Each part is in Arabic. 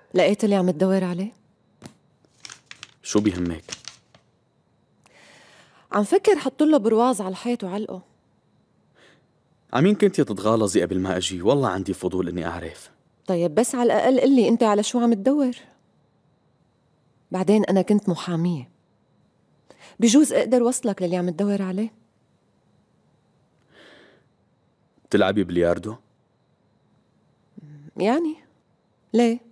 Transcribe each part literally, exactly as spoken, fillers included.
لقيت اللي عم تدور عليه؟ شو بيهمك؟ عم فكر حط له برواز على الحيط وعلقه. عمين كنتي تتغالظي قبل ما أجي؟ والله عندي فضول إني أعرف. طيب بس على الأقل قلي أنت على شو عم تدور؟ بعدين أنا كنت محامية، بجوز أقدر وصلك للي عم تدور عليه. بتلعبي بلياردو؟ يعني ليه؟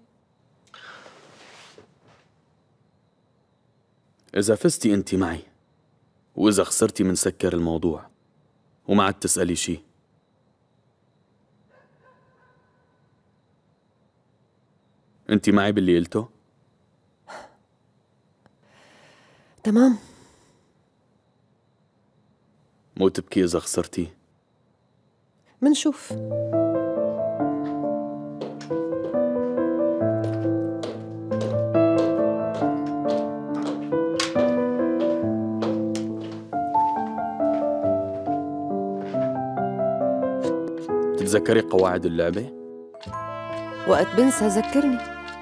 إذا فزتي أنت معي وإذا خسرتي منسكر الموضوع وما عاد تسألي شي. أنت معي باللي قلته؟ تمام. مو تبكي إذا خسرتي؟ منشوف. تتذكري قواعد اللعبة؟ وقت بنسى ذكرني.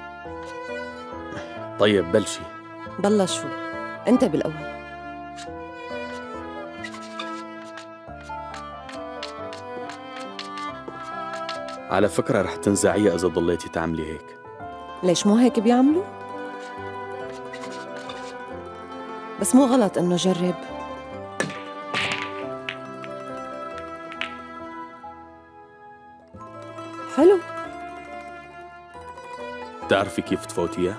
طيب بلشي. بلشوا أنت بالأول. على فكرة رح تنزعيها إذا ضليتي تعملي هيك. ليش مو هيك بيعملوا؟ بس مو غلط إنه جرب. حلو. بتعرفي كيف تفوتيها؟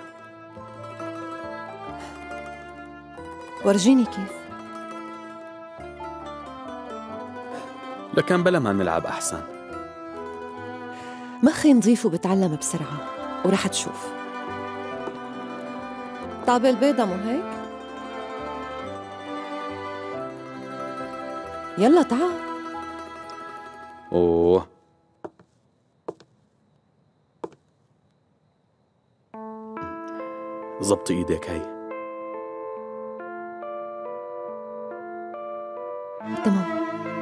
ورجيني كيف. لكن بلا ما نلعب أحسن. مخي نظيف وبتعلم بسرعة ورح تشوف. طابة البيضة مو هيك؟ يلا تعال. أوه زبطي إيدك هاي. تمام.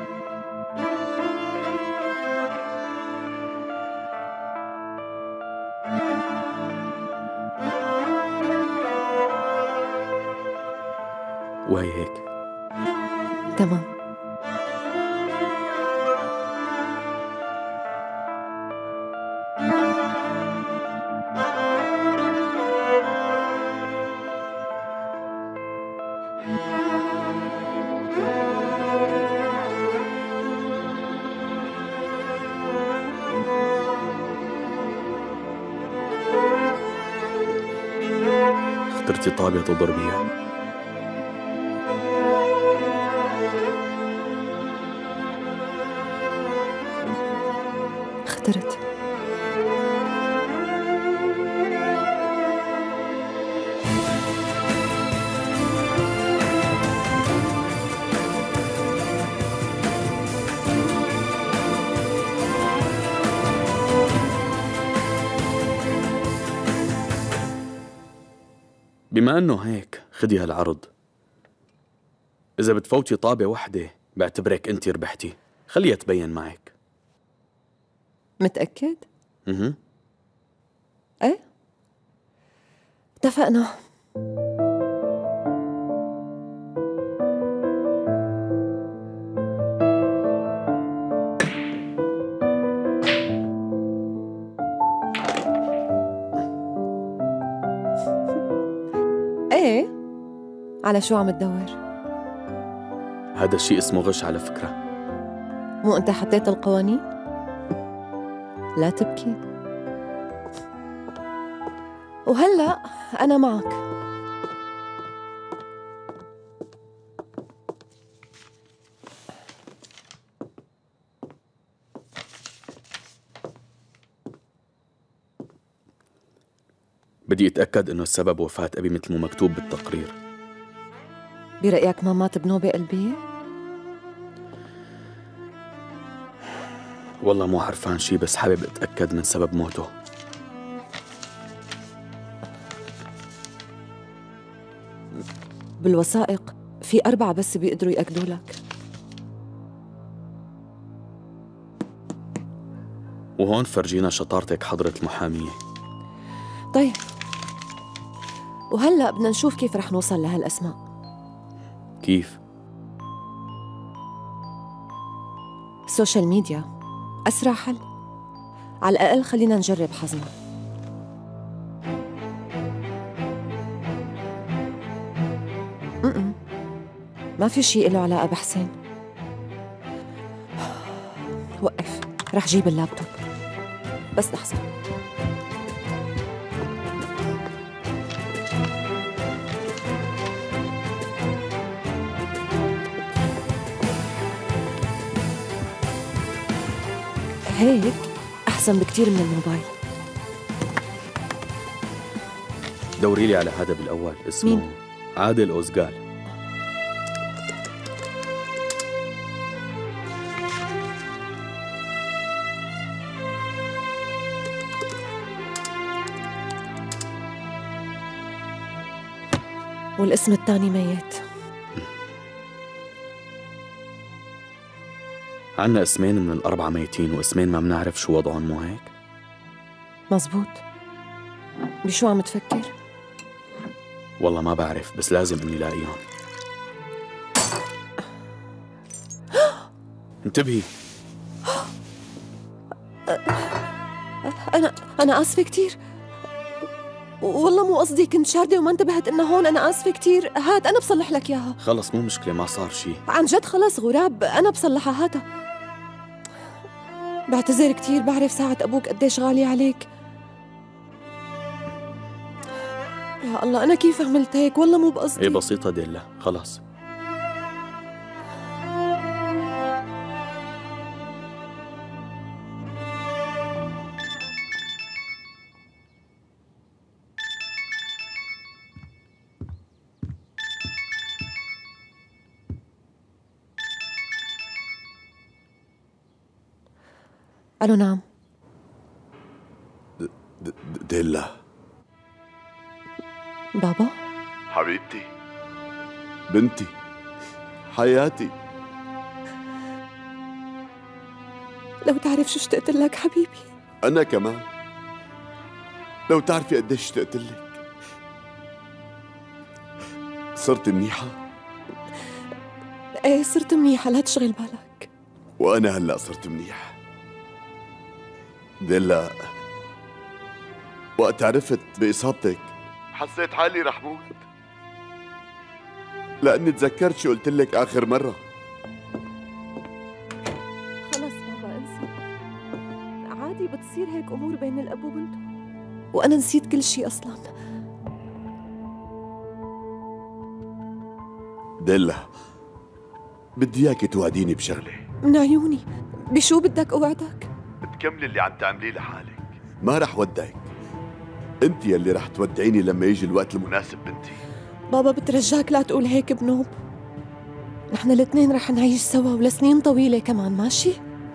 وهي هيك. تمام. اخترتي طابة تضربيها؟ اخترت. بما انه هيك خدي هالعرض. اذا بتفوتي طابة وحدة بعتبرك انت ربحتي، خليها تبين معك. متأكد؟ اها. ايه اتفقنا. ايه على شو عم تدور؟ هذا الشيء اسمه غش على فكرة. مو انت حطيت القوانين؟ لا تبكي. وهلأ أنا معك. بدي أتأكد إنه السبب وفاة أبي مثل ما مكتوب بالتقرير. برأيك ما مات بنوبة قلبية؟ والله مو عرفان شي، بس حابب أتأكد من سبب موته. بالوثائق في أربعة بس بيقدروا يأكدوا لك. وهون فرجينا شطارتك حضرة المحامية. طيب، وهلأ بدنا نشوف كيف رح نوصل لهالأسماء. كيف؟ السوشيال ميديا أسرع حل. على الأقل خلينا نجرب حظنا. م-م. ما في شيء له علاقة بحسين. وقف، رح جيب اللابتوب. بس لحظة. هيك أحسن بكتير من الموبايل. دوري لي على هذا بالأول، اسمه مين؟ عادل أوزغال. والاسم الثاني ميت. عنا اسمين من الأربعة ميتين واسمين ما بنعرف شو وضعهم، مو هيك؟ مزبوط. بشو عم تفكر؟ والله ما بعرف، بس لازم إني لاقيهم. انتبهي. أنا أنا آسفة كتير. والله مو قصدي، كنت شاردة وما انتبهت إنه هون. أنا آسفة كتير. هات أنا بصلح لك إياها. خلص مو مشكلة، ما صار شي. عن جد خلص غراب، أنا بصلحها. هاتها. بعتذر كتير، بعرف ساعة أبوك قديش غالية عليك. يا الله، أنا كيف عملت هيك؟ والله مو بقصدي. هي بسيطة ديلا، خلاص. ألو نعم. ديلا بابا؟ حبيبتي، بنتي، حياتي. لو تعرف شو اشتقت لك حبيبي. أنا كمان. لو تعرفي قديش اشتقت لك. صرت منيحة؟ ايه صرت منيحة، لا تشغل بالك. وأنا هلأ صرت منيح. ديلا، وقت عرفت بإصابتك حسيت حالي رح موت، لأني تذكرت شو قلت لك آخر مرة. خلص بابا انسى، عادي بتصير هيك أمور بين الأب وبنته، وأنا نسيت كل شيء أصلاً. ديلا، بدي إياكي توعديني بشغلة. من عيوني. بشو بدك أوعدك؟ تكملي اللي عم تعمليه لحالك. ما رح ودعك، انت يلي رح تودعيني لما يجي الوقت المناسب بنتي. بابا بترجاك لا تقول هيك بنوب. نحن الاثنين رح نعيش سوا ولسنين طويلة كمان، ماشي؟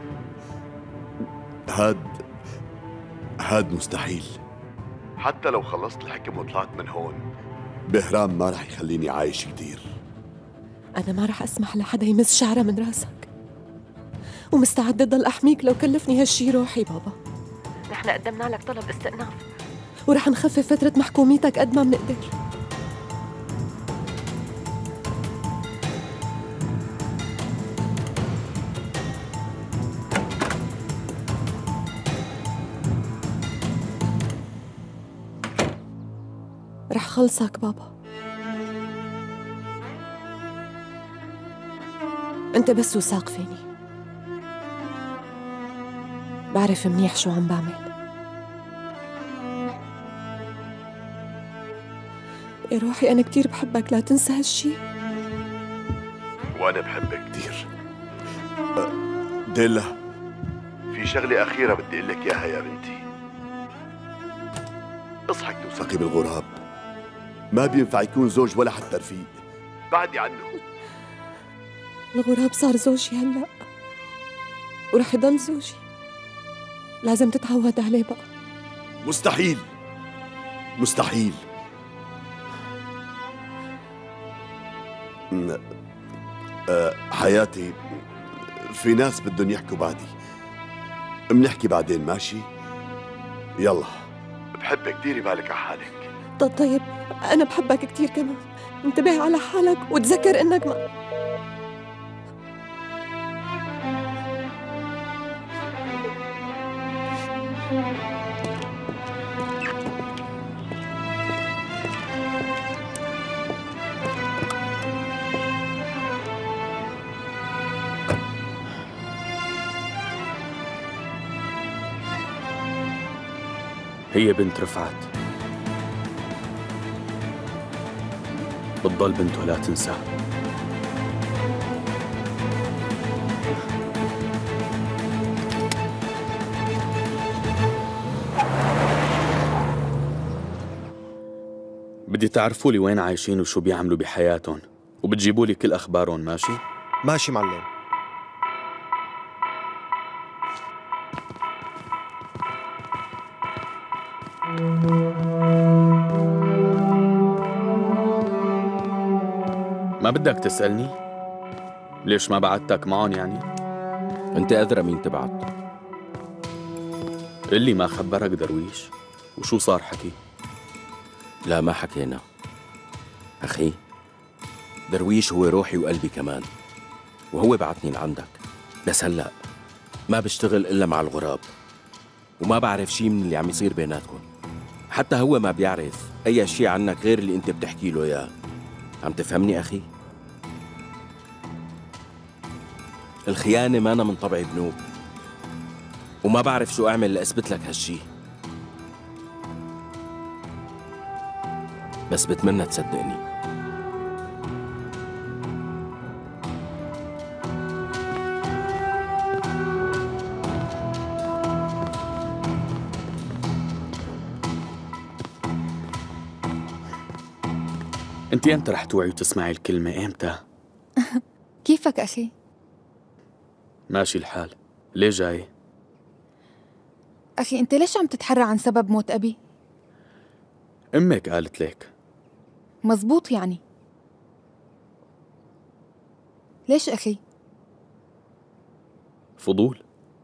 هاد هاد مستحيل. حتى لو خلصت الحكم وطلعت من هون، بهرام ما رح يخليني عايش كتير. أنا ما رح أسمح لحدا يمس شعرة من راسك، ومستعدة ضل أحميك لو كلفني هالشي روحي. بابا نحن قدمنا لك طلب استئناف، ورح نخفف فترة محكوميتك قد ما بنقدر. رح خلصك بابا. انت بس وثاق فيني، بعرف منيح شو عم بعمل. يا روحي أنا كتير بحبك، لا تنسى هالشي. وأنا بحبك كتير. أه ديلا، في شغلة أخيرة بدي أقول لك إياها يا بنتي. اصحك توثقي بالغراب، ما بينفع يكون زوج ولا حتى رفيق. بعدي عنه. الغراب صار زوجي هلأ، ورح يضل زوجي. لازم تتعود عليه بقى. مستحيل مستحيل. أه حياتي، في ناس بدهم يحكوا بعدي، منحكي بعدين ماشي؟ يلا بحبك، ديري بالك على حالك. ط- طيب أنا بحبك كتير كمان. انتبه على حالك وتذكر إنك ما هي بنت رفعت، بتضل بنته لا تنساه. بدي تعرفوا لي وين عايشين وشو بيعملوا بحياتهم، وبتجيبوا لي كل أخبارهم. ماشي؟ ماشي معلم. ما بدك تسألني؟ ليش ما بعتك معهم يعني؟ انت أدرى مين تبعت. اللي ما خبرك درويش؟ وشو صار حكي؟ لا ما حكينا أخي. درويش هو روحي وقلبي كمان، وهو بعتني لعندك، بس هلأ ما بشتغل إلا مع الغراب، وما بعرف شي من اللي عم يصير بيناتكم. حتى هو ما بيعرف أي شي عنك غير اللي أنت بتحكي له إياه. عم تفهمني أخي؟ الخيانة ما أنا من طبعي بنوب، وما بعرف شو أعمل لأثبت لك هالشي، بس بتمنى تصدقني. انت امتى رح توعي وتسمعي الكلمة؟ امتى؟ كيفك أخي؟ ماشي الحال. ليه جاي؟ أخي أنت ليش عم تتحرى عن سبب موت أبي؟ امك قالت لك. مزبوط يعني. ليش أخي؟ فضول.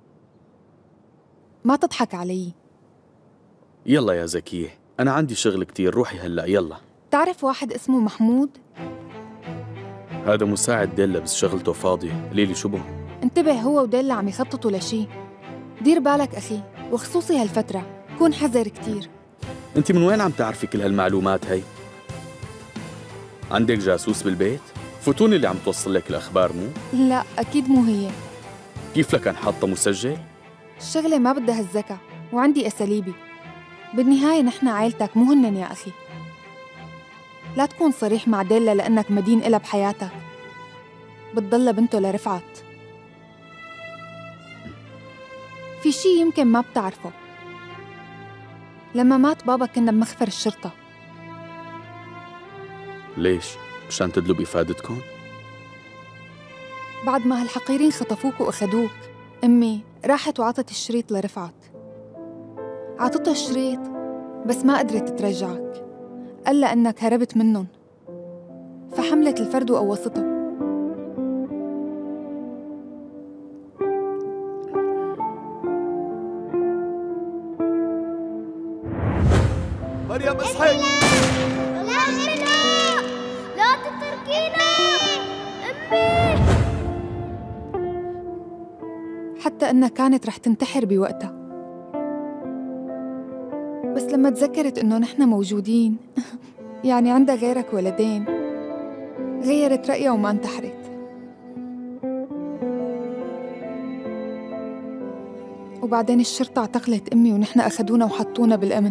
ما تضحك علي. يلا يا زكية، أنا عندي شغل كتير، روحي هلأ يلا. تعرف واحد اسمه محمود؟ هذا مساعد ديلا بس شغلته فاضية. ليلي شو بو؟ انتبه، هو وديلا عم يخططوا لشي. دير بالك أخي، وخصوصي هالفترة كون حذر كتير. انت من وين عم تعرفي كل هالمعلومات هي؟ عندك جاسوس بالبيت؟ فتون اللي عم توصل لك الأخبار مو؟ لا أكيد مو هي. كيف لكان حاطة مسجل؟ الشغلة ما بدها الذكاء، وعندي أساليبي. بالنهاية نحن عائلتك مو هنن يا أخي. لا تكون صريح مع ديلا لأنك مدين إلها بحياتك. بتضل بنته لرفعت. في شي يمكن ما بتعرفه. لما مات بابا كنا بمخفر الشرطة. ليش؟ مشان تدلوا بإفادتكم؟ بعد ما هالحقيرين خطفوك وأخدوك، أمي راحت وعطت الشريط لرفعت. عطته الشريط بس ما قدرت ترجعك، قال لها إنك هربت منهم، فحملت الفرد وقوصته. مريم اصحي. لا لا لا تتركينا أمي. حتى إنها كانت رح تنتحر بوقتها، بس لما تذكرت إنه نحن موجودين يعني عندها غيرك ولدين، غيرت رأيها وما انتحرت. وبعدين الشرطة اعتقلت أمي ونحن أخدونا وحطونا بالأمن.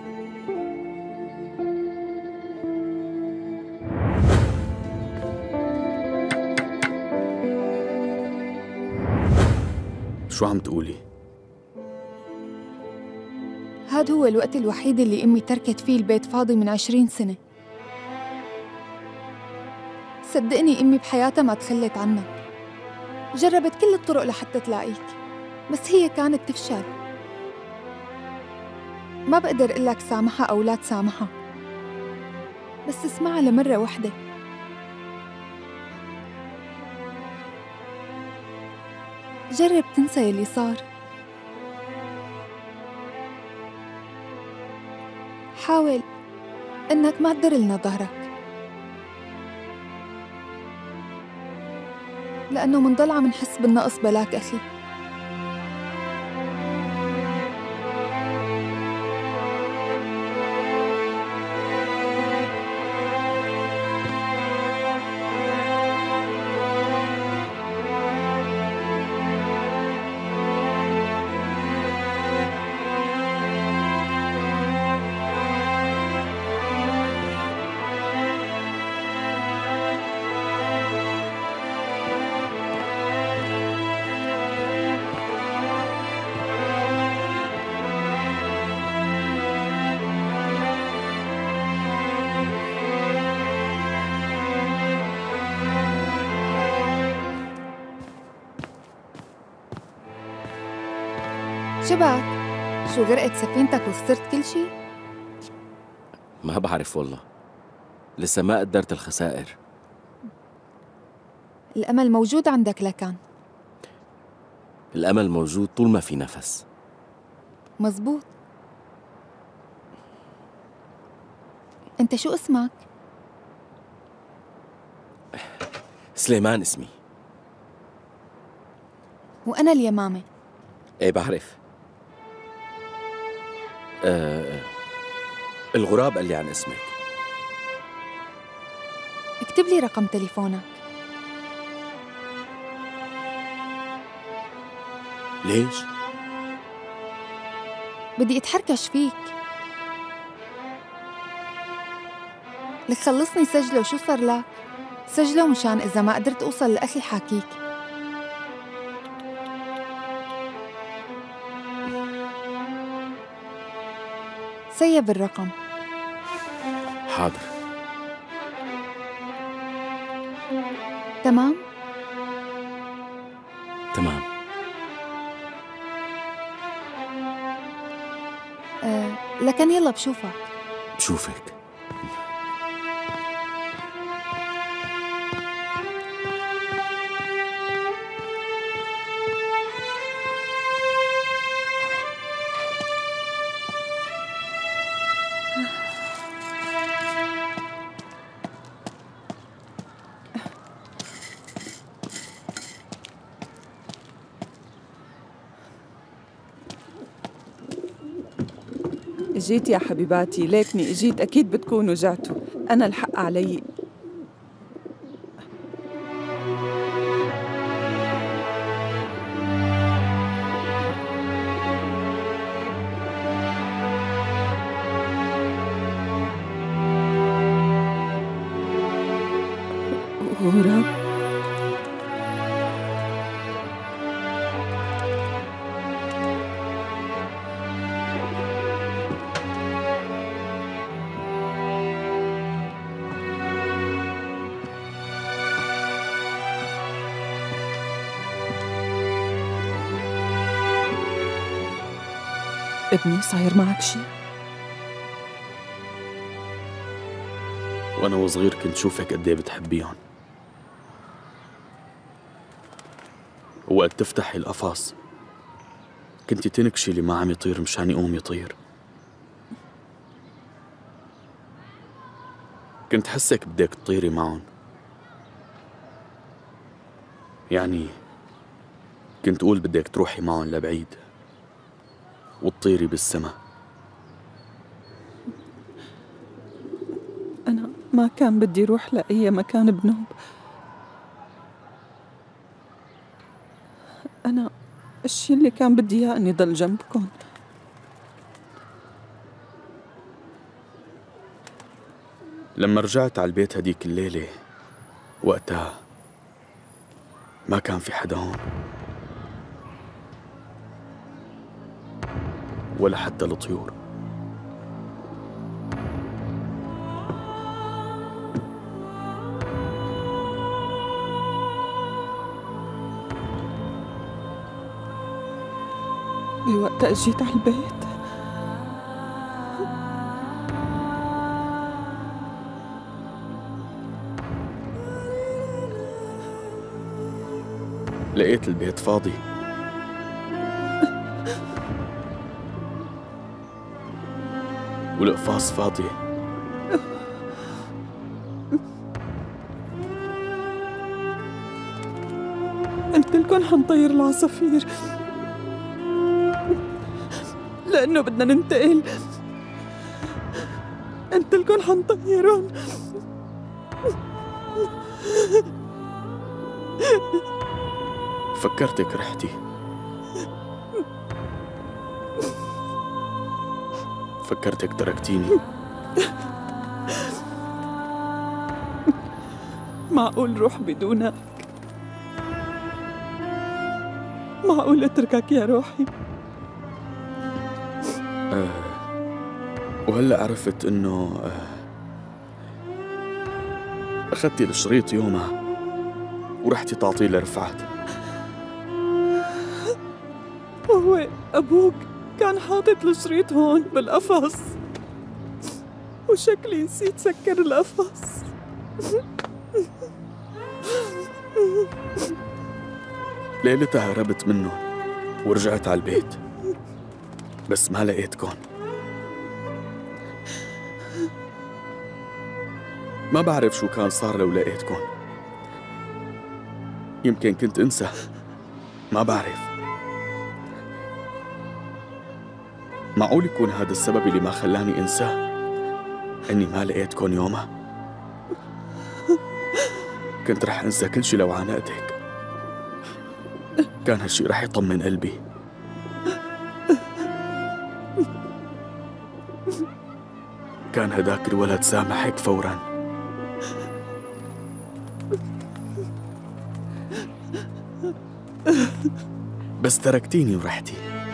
شو عم تقولي؟ هاد هو الوقت الوحيد اللي أمي تركت فيه البيت فاضي من عشرين سنة. صدقني أمي بحياتها ما تخلت عنك، جربت كل الطرق لحتى تلاقيك، بس هي كانت تفشل. ما بقدر قلك سامحها أو لا تسامحها، بس اسمعها لمرة وحدة. جرب تنسى يلي صار. حاول إنك ما تدر لنا ظهرك، لأنه منضل عم نحس بالنقص بلاك أخي. شبك؟ شو غرقت سفينتك وخسرت كل شي؟ ما بعرف والله، لسه ما قدرت الخسائر. الأمل موجود عندك لكان. الأمل موجود طول ما في نفس. مزبوط. أنت شو اسمك؟ سليمان اسمي. وأنا اليمامة. ايه بعرف. آه الغراب قال لي عن اسمك. اكتب لي رقم تليفونك. ليش؟ بدي اتحركش فيك. لك خلصني سجله. شو صار لك؟ سجله مشان إذا ما قدرت أوصل لأخي حاكيك. سيب الرقم. حاضر. تمام؟ تمام. آه، لكن يلا بشوفك. بشوفك. اجيت يا حبيباتي، ليكني اجيت، اكيد بتكونوا جعتوا، انا الحق علي. غراب ابني، صاير معك شي؟ وأنا وصغير كنت شوفك قد ايه بتحبيهم، وقت تفتحي القفص كنتي تنكشي اللي ما عم يطير مشان يقوم يطير. كنت حسك بدك تطيري معهم، يعني كنت أقول بدك تروحي معهم لبعيد وتطيري بالسما. أنا ما كان بدي روح لأي مكان بنوب، أنا الشي اللي كان بدي إياه إني ضل جنبكم. لما رجعت على البيت هديك الليلة، وقتها ما كان في حدا هون ولا حتى الطيور. بوقتها جيت على البيت لقيت البيت فاضي. والقفاص فاضية. قلت لكم حنطير العصافير لأنه بدنا ننتقل. قلت لكم حنطيرهم. فكرتك رحتي، فكرتك تركتيني. معقول روح بدونك؟ معقول اتركك يا روحي؟ آه وهلأ عرفت إنه آه أخذتي الشريط يومها ورحتي تعطيه لرفعت. وهو أبوك كان حاطط الشريط هون بالقفص وشكلي نسيت سكر القفص. ليلتها هربت منه ورجعت على البيت، بس ما لقيتكن. ما بعرف شو كان صار لو لقيتكن. يمكن كنت انسى، ما بعرف. معقول يكون هذا السبب اللي ما خلاني انساه، اني ما لقيتكن يومها. كنت رح انسى كل شي لو عانقتك. كان هالشي رح يطمن قلبي. كان هداك الولد سامحك فوراً. بس تركتيني ورحتي.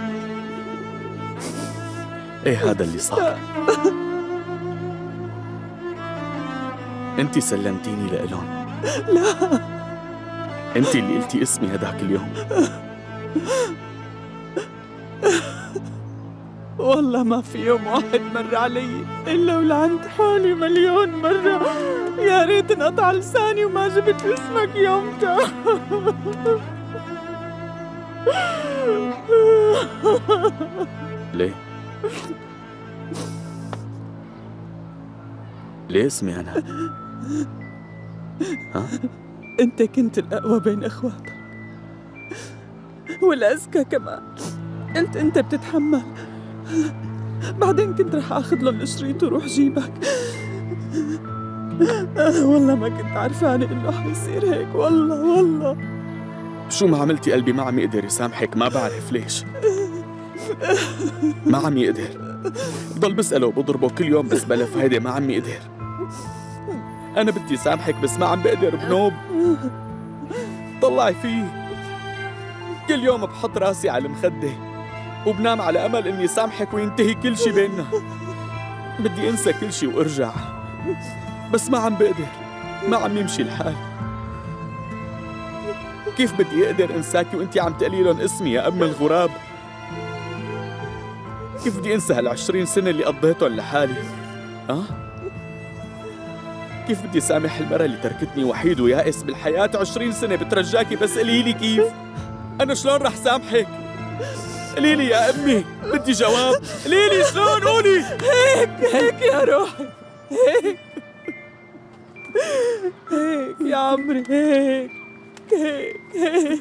ايه هذا اللي صار. انتي سلمتيني لإلهم. لا، انتي اللي قلتي اسمي هداك اليوم. والله ما في يوم واحد مر علي إلا ولعنت حالي مليون مرة. يا ريت انقطع لساني وما جبت اسمك يومتها. ليه؟ ليه اسمي أنا؟ ها؟ أنت كنت الأقوى بين إخواتك والأذكى كمان. قلت أنت بتتحمل. بعدين كنت رح آخذ لهم الشريط وروح جيبك. آه والله ما كنت عارفانة إنه حيصير هيك. والله والله شو ما عملتي قلبي ما عم يقدر يسامحك. ما بعرف ليش. ما عم يقدر. بضل بسأله وبضربه كل يوم بس بلا فايدة. ما عم يقدر. أنا بدي سامحك بس ما عم بقدر بنوب. طلعي فيه. كل يوم بحط راسي على المخدة وبنام على أمل إني سامحك وينتهي كل شي بيننا. بدي أنسى كل شي وأرجع بس ما عم بقدر. ما عم يمشي الحال. كيف بدي أقدر أنساكي وإنتي عم تقلي لهم اسمي يا أم الغراب؟ كيف بدي أنسى هالعشرين سنة اللي قضيتهم لحالي؟ أه؟ كيف بدي سامح المرة اللي تركتني وحيد ويائس بالحياة عشرين سنة بترجاكي بس قليلي كيف؟ أنا شلون رح سامحك؟ قليلي يا أمي، بدي جواب. قليلي شلون؟ قولي. هيك هيك يا روحي. هيك هيك يا عمري. هيك هيك هيك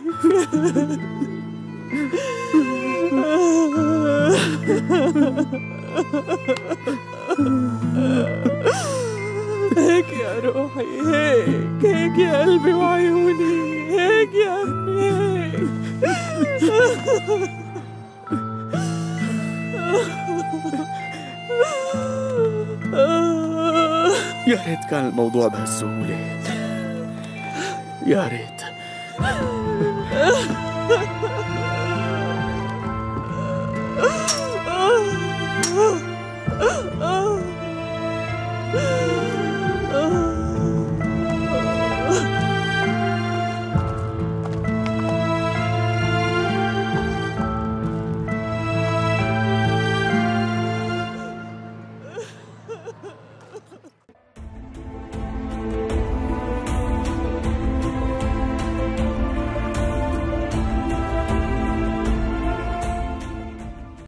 هيك يا روحي. هيك هيك يا قلبي وعيوني. هيك يا أمي. هيك يا ريت كان الموضوع بهالسهولة. يا ريت.